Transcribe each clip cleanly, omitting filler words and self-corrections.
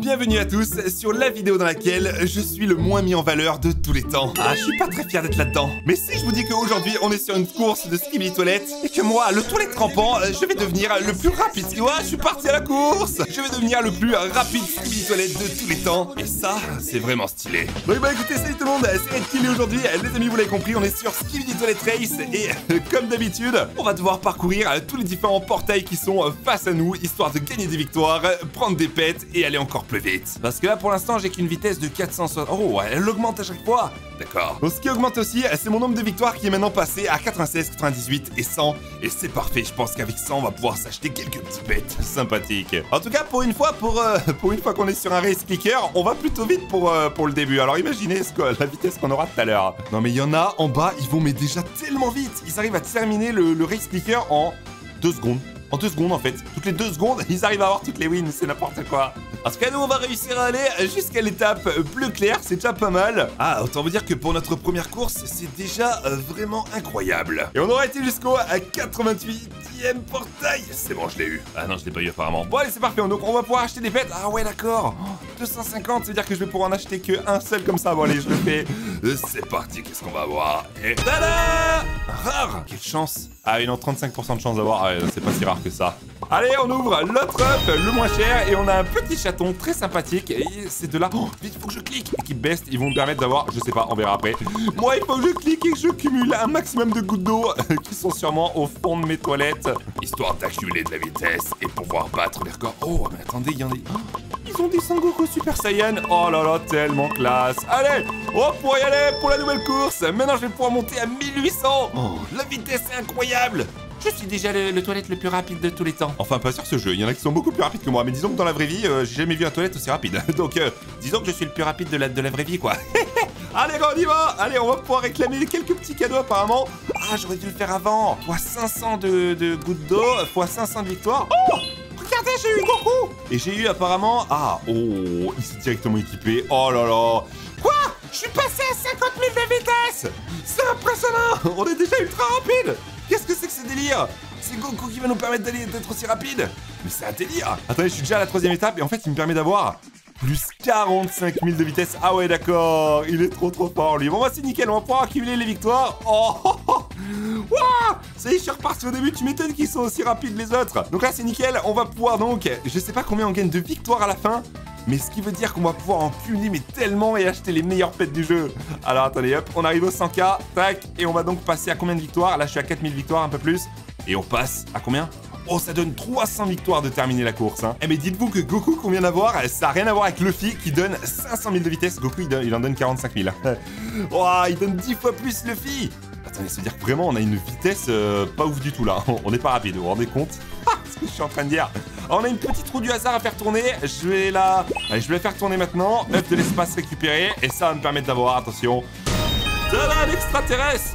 Bienvenue à tous sur la vidéo dans laquelle je suis le moins mis en valeur de tous les temps. Ah, je suis pas très fier d'être là-dedans. Mais si je vous dis qu'aujourd'hui on est sur une course de Skibidi Toilet et que moi, le toilette trempant, je vais devenir le plus rapide. Ouais, je suis parti à la course. Je vais devenir le plus rapide Skibidi Toilet de tous les temps. Et ça, c'est vraiment stylé. Bon, bah écoutez, salut tout le monde, c'est Redkill et aujourd'hui, les amis, vous l'avez compris, on est sur Skibidi Toilet Race et comme d'habitude, on va devoir parcourir tous les différents portails qui sont face à nous, histoire de gagner des victoires, prendre des pets et aller encore plus vite. Parce que là, pour l'instant, j'ai qu'une vitesse de 460. Oh, elle augmente à chaque fois. D'accord. Donc, ce qui augmente aussi, c'est mon nombre de victoires qui est maintenant passé à 96, 98 et 100. Et c'est parfait. Je pense qu'avec 100, on va pouvoir s'acheter quelques petits pets sympathiques. En tout cas, pour une fois qu'on est sur un race clicker, on va plutôt vite pour le début. Alors, imaginez la vitesse qu'on aura tout à l'heure. Non, mais il y en a en bas, ils vont mais déjà tellement vite. Ils arrivent à terminer le race clicker en 2 secondes. En 2 secondes, en fait. Toutes les 2 secondes, ils arrivent à avoir toutes les wins. C'est n'importe quoi. En tout cas, nous, on va réussir à aller jusqu'à l'étape bleu clair. C'est déjà pas mal. Ah, autant vous dire que pour notre première course, c'est déjà vraiment incroyable. Et on aura été jusqu'au 88e portail. C'est bon, je l'ai eu. Ah non, je l'ai pas eu apparemment. Bon, allez, c'est parfait. Donc, on va pouvoir acheter des pets. Ah ouais, d'accord. 250, ça veut dire que je vais pouvoir en acheter qu'un seul comme ça. Bon, allez, je le fais. C'est parti. Qu'est-ce qu'on va avoir? Et tada! Rare. Quelle chance. Ah, il y a 35% de chance d'avoir. Ah, ouais, c'est pas si rare que ça. Allez, on ouvre l'autre up, le moins cher, et on a un petit chaton très sympathique. Et c'est de là. Oh, vite, il faut que je clique. Équipe Best, ils vont me permettre d'avoir, je sais pas, on verra après. Moi, il faut que je clique et que je cumule un maximum de gouttes d'eau qui sont sûrement au fond de mes toilettes, histoire d'accumuler de la vitesse et pouvoir battre les records. Oh, mais attendez, il y en a. Ils ont des Sangoku Super Saiyan. Oh là là, tellement classe. Allez, on pour y aller pour la nouvelle course. Maintenant, je vais pouvoir monter à 1800. Oh, la vitesse est incroyable. Je suis déjà le toilette le plus rapide de tous les temps. Enfin, pas sur ce jeu. Il y en a qui sont beaucoup plus rapides que moi. Mais disons que dans la vraie vie, j'ai jamais vu un toilette aussi rapide. Donc, disons que je suis le plus rapide de la vraie vie, quoi. Allez, on y va. Allez, on va pouvoir réclamer quelques petits cadeaux, apparemment. Ah, j'aurais dû le faire avant. Fois 500 de gouttes d'eau, fois 500 de victoires. Oh! Regardez, j'ai eu Goku. Et j'ai eu apparemment... Ah, oh, il s'est directement équipé. Oh là là. Quoi? Je suis passé à 50 000 de vitesse. C'est impressionnant. On est déjà ultra rapide. Qu'est-ce que c'est que ce délire? C'est Goku qui va nous permettre d'être aussi rapide. Mais c'est un délire. Attendez, je suis déjà à la 3e étape et en fait, il me permet d'avoir plus 45 000 de vitesse. Ah ouais, d'accord. Il est trop fort, lui. Bon, bah, c'est nickel. On va pouvoir accumuler les victoires. Oh, oh, oh. Wow, ça y est, je suis reparti au début. Tu m'étonnes qu'ils sont aussi rapides les autres. Donc là, c'est nickel. On va pouvoir donc... Je sais pas combien on gagne de victoires à la fin. Mais ce qui veut dire qu'on va pouvoir en cumuler mais tellement et acheter les meilleurs pets du jeu. Alors attendez, hop, on arrive au 100K, tac, et on va donc passer à combien de victoires? Là je suis à 4000 victoires, un peu plus. Et on passe à combien? Oh, ça donne 300 victoires de terminer la course, hein. Eh mais dites-vous que Goku qu'on vient d'avoir, ça n'a rien à voir avec Luffy qui donne 500 000 de vitesse. Goku il en donne 45 000. Oh, il donne 10 fois plus Luffy. Attendez, ça veut dire que vraiment on a une vitesse pas ouf du tout là. On n'est pas rapide, vous vous rendez compte? Ce que je suis en train de dire. Alors, on a une petite roue du hasard à faire tourner. Je vais la faire tourner maintenant. Œuf de l'espace récupéré. Et ça va me permettre d'avoir, attention, tada, l'extraterrestre.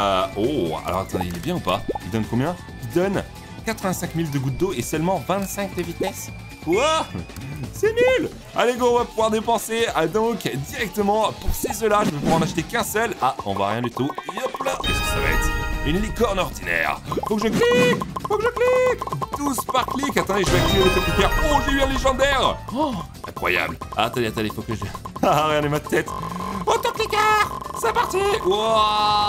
Oh, alors attendez, il est bien ou pas? Il donne combien? Il donne 85 000 de gouttes d'eau et seulement 25 de vitesse. Quoi? C'est nul. Allez go, on va pouvoir dépenser donc directement pour ces œufs là. Je vais pouvoir en acheter qu'un seul. Ah, on va rien du tout. Et hop là. Qu'est-ce que ça va être? Une licorne ordinaire. Faut que je clique. 12 par clic. Attendez, je vais activer l'autoclicker. Oh, j'ai eu un légendaire. Oh, incroyable. Ah, attendez, faut que je... Ah, regardez ma tête. Autoclicker. C'est parti. Wow.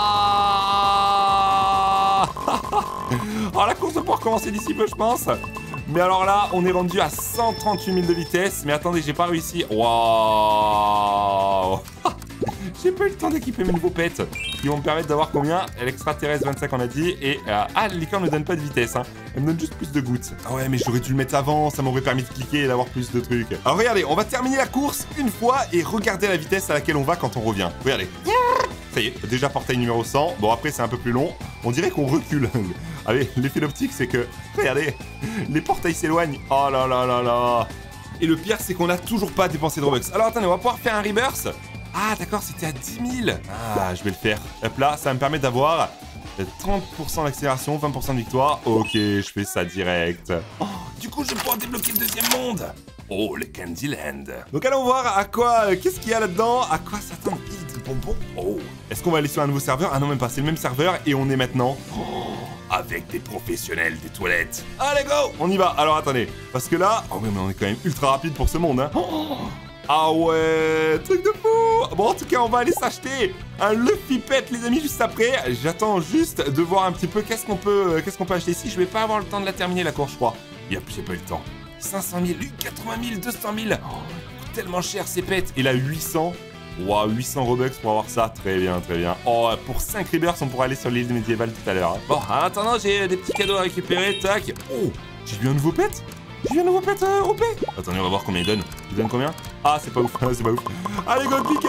Alors la course va pouvoir commencer d'ici peu, je pense. Mais alors là, on est rendu à 138 000 de vitesse. Mais attendez, j'ai pas réussi. Waouh. J'ai pas eu le temps d'équiper mes nouveaux pets qui vont me permettre d'avoir combien? L'extraterrestre 25 on a dit. Et ah, le licorne ne donne pas de vitesse, hein. Elle me donne juste plus de gouttes. Ah ouais, mais j'aurais dû le mettre avant. Ça m'aurait permis de cliquer et d'avoir plus de trucs. Alors regardez, on va terminer la course une fois et regardez la vitesse à laquelle on va quand on revient. Regardez. Ça y est, déjà portail numéro 100. Bon, après, c'est un peu plus long. On dirait qu'on recule. Allez, l'effet d'optique, c'est que... Regardez, les portails s'éloignent. Oh là là là là. Et le pire, c'est qu'on n'a toujours pas dépensé de Robux. Alors attendez, on va pouvoir faire un reverse. Ah, d'accord, c'était à 10 000. Ah, je vais le faire. Hop là, ça va me permet d'avoir 30% d'accélération, 20% de victoire. Ok, je fais ça direct. Oh, du coup, je vais pouvoir débloquer le deuxième monde. Oh, le Candyland. Donc allons voir à quoi... Qu'est-ce qu'il y a là-dedans? À quoi s'attendre? Bonbons. Oh. Est-ce qu'on va aller sur un nouveau serveur? Ah non, même pas. C'est le même serveur et on est maintenant avec des professionnels des toilettes. Allez, go! On y va. Alors, attendez. Parce que là... Oh, oui, mais on est quand même ultra rapide pour ce monde, hein. Oh, ah ouais, truc de fou. Bon, en tout cas, on va aller s'acheter un Luffy Pet, les amis, juste après. J'attends juste de voir un petit peu qu'est-ce qu'on peut acheter ici. Je vais pas avoir le temps de la terminer, la course, je crois. Yep, j'ai pas eu le temps. 500 000, 80 000, 200 000. Oh, tellement cher, ces pets. Et là, 800. Waouh, 800 Robux pour avoir ça. Très bien, très bien. Oh, pour 5 Rebirths, on pourra aller sur l'île médiévale tout à l'heure. Hein. Bon, en attendant, j'ai des petits cadeaux à récupérer. Tac. Oh, j'ai vu un nouveau pet. J'ai vu un nouveau pet OP. Attendez, on va voir combien il donne. Il donne combien? Ah, c'est pas ouf, c'est pas ouf. Allez, go piquer.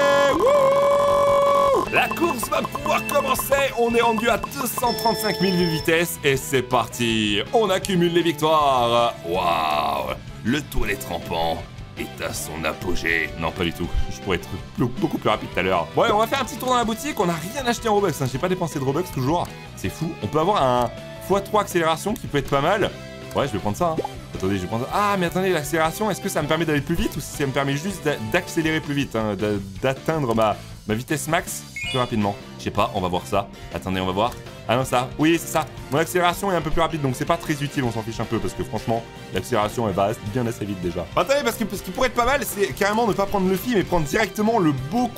La course va pouvoir commencer. On est rendu à 235 000 de vitesse. Et c'est parti. On accumule les victoires. Waouh. Le toilette rampant est à son apogée. Non, pas du tout. Je pourrais être beaucoup plus rapide tout à l'heure. Bon, allez, on va faire un petit tour dans la boutique. On n'a rien acheté en Robux. Hein. J'ai pas dépensé de Robux toujours. C'est fou. On peut avoir un x3 accélération qui peut être pas mal. Ouais, je vais prendre ça. Hein. Attendez, je vais prendre... Ah, mais attendez, l'accélération, est-ce que ça me permet d'aller plus vite ou si ça me permet juste d'accélérer plus vite, hein, d'atteindre ma vitesse max plus rapidement? Je sais pas, on va voir ça. Attendez, on va voir. Ah non, ça, oui, c'est ça. Mon accélération est un peu plus rapide, donc c'est pas très utile, on s'en fiche un peu, parce que franchement, l'accélération, elle va bien assez vite déjà. Attendez, parce que ce qui pourrait être pas mal, c'est carrément ne pas prendre Luffy, mais prendre directement le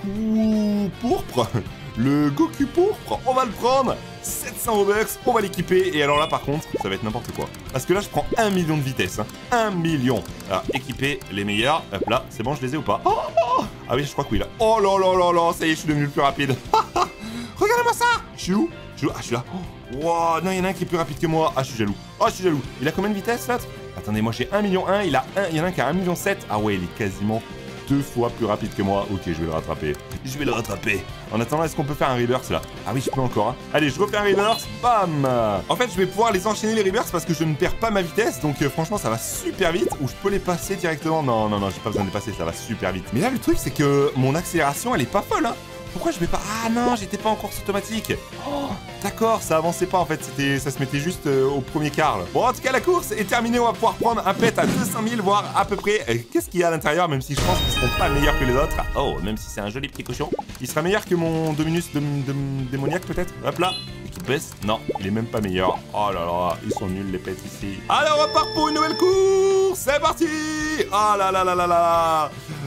Goku pourpre. Le Goku pourpre, on va le prendre. 700 Robux, on va l'équiper. Et alors là, par contre, ça va être n'importe quoi. Parce que là, je prends 1 million de vitesse. Hein. 1 million. Alors, équiper les meilleurs. Hop là, c'est bon, je les ai ou pas? Oh, oh. Ah oui, je crois que oui, là. Oh là là là là, ça y est, je suis devenu le plus rapide. Regardez-moi ça. Je suis où? Ah, je suis là. Oh. Wow, non, il y en a un qui est plus rapide que moi. Ah, je suis jaloux. Oh, je suis jaloux. Il a combien de vitesse, l'autre? Attendez, moi, j'ai 1 million 1. Il y en a un qui a 1 million 7. Ah ouais, il est quasiment 2 fois plus rapide que moi. Ok, je vais le rattraper. Je vais le rattraper. En attendant, est-ce qu'on peut faire un reverse là? Ah oui, je peux encore. Hein. Allez, je refais un reverse. Bam. En fait, je vais pouvoir les enchaîner les reverse parce que je ne perds pas ma vitesse. Donc franchement, ça va super vite. Ou je peux les passer directement. Non, non, non, j'ai pas besoin de les passer. Ça va super vite. Mais là, le truc, c'est que mon accélération, elle est pas folle. Hein. Pourquoi je vais pas... Ah non, j'étais pas en course automatique. Oh, d'accord, ça avançait pas en fait. Ça se mettait juste au premier quart. Là. Bon, en tout cas, la course est terminée. On va pouvoir prendre un pet à 200 000, voire à peu près... Qu'est-ce qu'il y a à l'intérieur, même si je pense qu'ils seront pas meilleurs que les autres. Oh, même si c'est un joli petit cochon. Il sera meilleur que mon Dominus démoniaque peut-être. Hop là. Équipe baisse. Non, il est même pas meilleur. Oh là là, ils sont nuls les pets ici. Alors, on repart pour une nouvelle course. C'est parti. Oh là là là là là.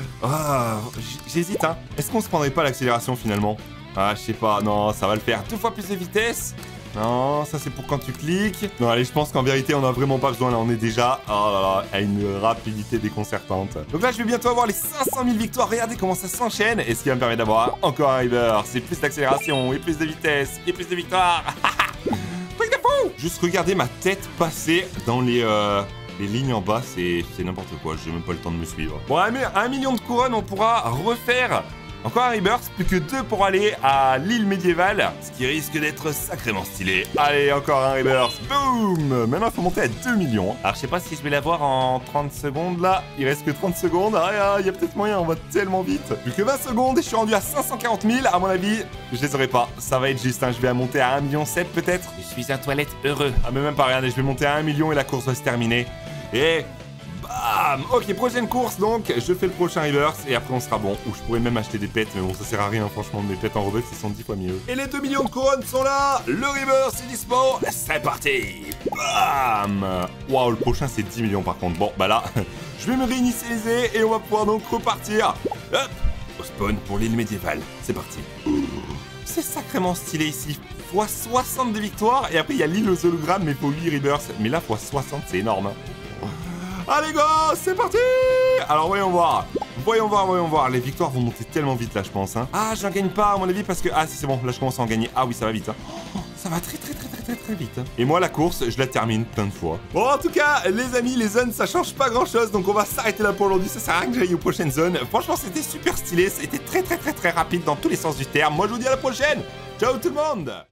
Ah, j'hésite, hein. Est-ce qu'on se prendrait pas l'accélération finalement? Ah, je sais pas. Non, ça va le faire. 2 fois plus de vitesse. Non, ça c'est pour quand tu cliques. Non, allez, je pense qu'en vérité, on a vraiment pas besoin. Là, on est déjà oh là là, à une rapidité déconcertante. Donc là, je vais bientôt avoir les 500 000 victoires. Regardez comment ça s'enchaîne. Et ce qui va me permettre d'avoir encore un river. C'est plus d'accélération et plus de vitesse et plus de victoires. Truc de fou. Juste regardez ma tête passer dans les lignes en bas, c'est n'importe quoi. J'ai même pas le temps de me suivre. Bon, à 1 million de couronnes, on pourra refaire encore un rebirth. Plus que 2 pour aller à l'île médiévale. Ce qui risque d'être sacrément stylé. Allez, encore un rebirth. Boum. Maintenant, il faut monter à 2 millions. Alors, je sais pas si je vais l'avoir en 30 secondes, là. Il reste que 30 secondes. Ah, il y a peut-être moyen, on va tellement vite. Plus que 20 secondes et je suis rendu à 540 000. À mon avis, je les aurai pas. Ça va être juste, hein. Je vais monter à 1,7 million peut-être. Je suis un toilette heureux. Ah, mais même pas, regardez, je vais monter à 1 million et la course va se terminer. Et bam. Ok, prochaine course donc, je fais le prochain reverse et après on sera bon. Ou je pourrais même acheter des pets, mais bon, ça sert à rien franchement, mes pets en Robux ils sont 10 fois mieux. Et les 2 millions de couronnes sont là. Le reverse est dispo. C'est parti. Bam. Waouh, le prochain c'est 10 millions par contre. Bon, bah là, je vais me réinitialiser et on va pouvoir donc repartir. Hop, au spawn pour l'île médiévale. C'est parti. C'est sacrément stylé ici. x60 de victoires et après il y a l'île aux hologrammes, mais pour 8 reverse. Mais là, x60, c'est énorme. Hein. Allez go, c'est parti. Alors voyons voir. Voyons voir. Les victoires vont monter tellement vite là, je pense. Hein. Ah, j'en gagne pas à mon avis parce que... Ah si, c'est bon, là je commence à en gagner. Ah oui, ça va vite. Hein. Oh, ça va très vite. Hein. Et moi, la course, je la termine plein de fois. Bon, en tout cas, les amis, les zones, ça change pas grand chose. Donc on va s'arrêter là pour aujourd'hui. Ça sert à rien que j'aille aux prochaines zones. Franchement, c'était super stylé. C'était très rapide dans tous les sens du terme. Moi, je vous dis à la prochaine. Ciao tout le monde.